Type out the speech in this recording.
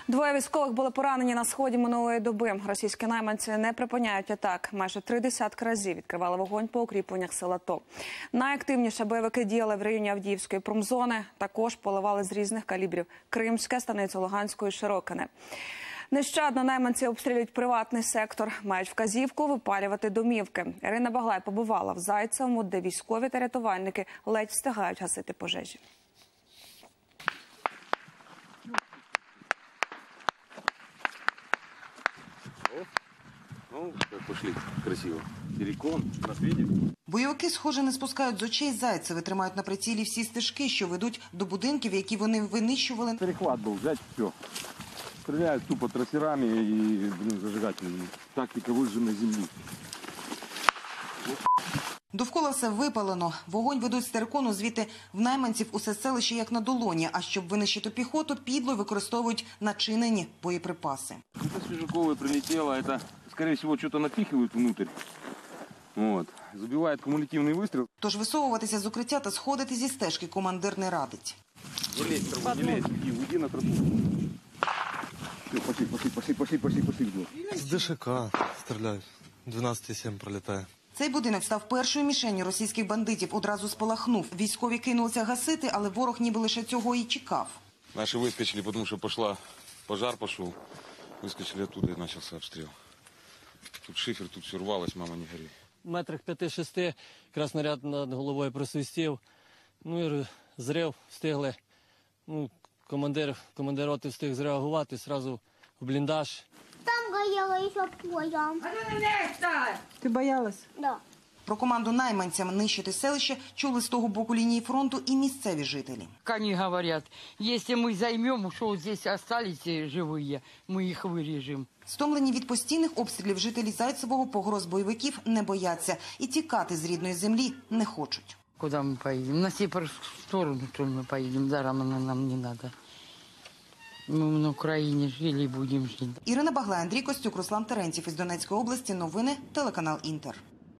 Двоє військових були поранені на сході минулої доби. Російські найманці не припиняють атак. Майже 30 разів відкривали вогонь по укріпленнях сел АТО. Найактивніше бойовики діяли в районі Авдіївської промзони. Також поливали з різних калібрів Кримське, станицю Луганської, Широкине. Нещадно найманці обстрілюють приватний сектор. Мають вказівку випалювати домівки. Ірина Баглай побувала в Зайцевому, де військові та рятувальники ледь встигають гасити пожежі. Ну, пошли, красиво. Силикон, наслідів. Бойовики, схоже, не спускають з очей Зайцеве, тримають на прицілі всі стежки, що ведуть до будинків, які вони винищували. Перехват був, взять все. Стріляють тупо трассерами і, зажигательними. Тактика вижженої землі. Довкола все випалено. Вогонь ведуть з терикону, звідти в найманців усе селище як на долоні. А щоб винищити піхоту, підло використовують начинені боєприпаси. Це свіжакове прилетіло, це, скоріше всього, щось напихують внутрь. Вот. Забиває кумулятивний вистріл. Тож висовуватися з укриття та сходити зі стежки командир не радить. Не лезь, траву, не лезь, уйди на траву. Пошли. З ДШК стріляють. 12,7 пролітає. Цей будинок став першою мішенню російських бандитів. Одразу спалахнув. Військові кинулися гасити, але ворог ніби лише цього і чекав. Наши выскочили, потому что пожар пошел. Выскочили оттуда и начался обстрел. Тут шифер, тут все рвалось, мама не горюй. Метрах 5-6 якраз снаряд над головою просвистів. Ну і зрив, встигли. Ну, командир роти встиг зреагувати, одразу в бліндаж. Там горело еще позже. Ты боялась? Да. Про команду найманцям нищити селище чули з того боку лінії фронту і місцеві жителі. Как они говорят, если мы займем, что здесь остались живые, мы их вырежем. Стомлені від постійних обстрілів жителі Зайцевого погроз бойовиків не бояться і тікати з рідної землі не хочуть. Куда мы поедем? На северную сторону, что мы поедем, даром оно нам не надо. Мы на Украине жили и будем жить. Ірина Баглай, Андрій Костюк, Руслан Терентьєв із Донецької області. Новини, телеканал Інтер.